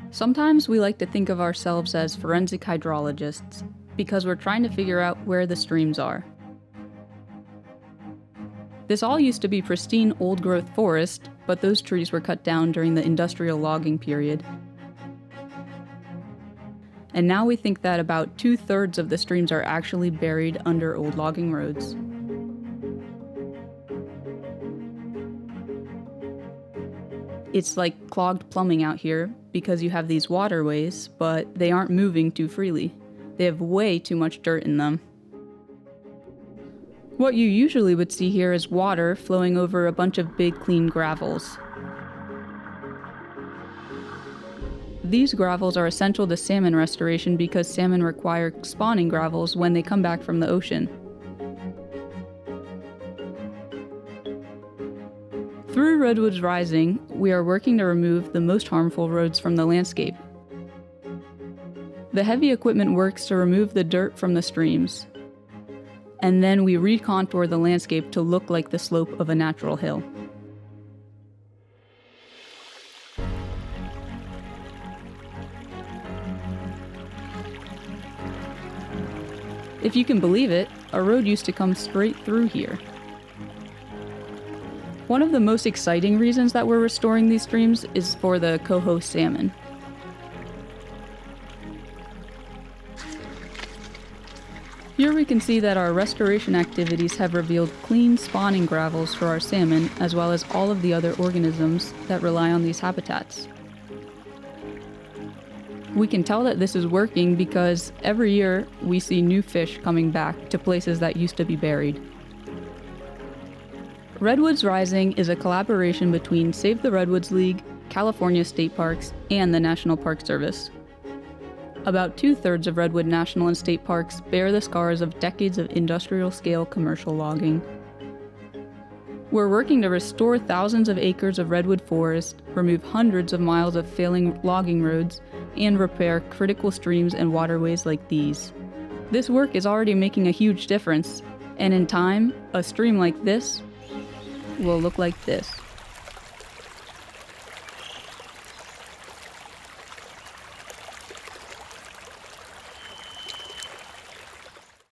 Sometimes we like to think of ourselves as forensic hydrologists because we're trying to figure out where the streams are. This all used to be pristine old-growth forest, but those trees were cut down during the industrial logging period. And now we think that about 2/3 of the streams are actually buried under old logging roads. It's like clogged plumbing out here because you have these waterways, but they aren't moving too freely. They have way too much dirt in them. What you usually would see here is water flowing over a bunch of big clean gravels. These gravels are essential to salmon restoration because salmon require spawning gravels when they come back from the ocean. Through Redwoods Rising, we are working to remove the most harmful roads from the landscape. The heavy equipment works to remove the dirt from the streams, and then we recontour the landscape to look like the slope of a natural hill. If you can believe it, a road used to come straight through here. One of the most exciting reasons that we're restoring these streams is for the Coho salmon. Here we can see that our restoration activities have revealed clean spawning gravels for our salmon, as well as all of the other organisms that rely on these habitats. We can tell that this is working because every year we see new fish coming back to places that used to be buried. Redwoods Rising is a collaboration between Save the Redwoods League, California State Parks, and the National Park Service. About 2/3 of Redwood National and State Parks bear the scars of decades of industrial-scale commercial logging. We're working to restore thousands of acres of redwood forest, remove hundreds of miles of failing logging roads, and repair critical streams and waterways like these. This work is already making a huge difference, and in time, a stream like this will look like this.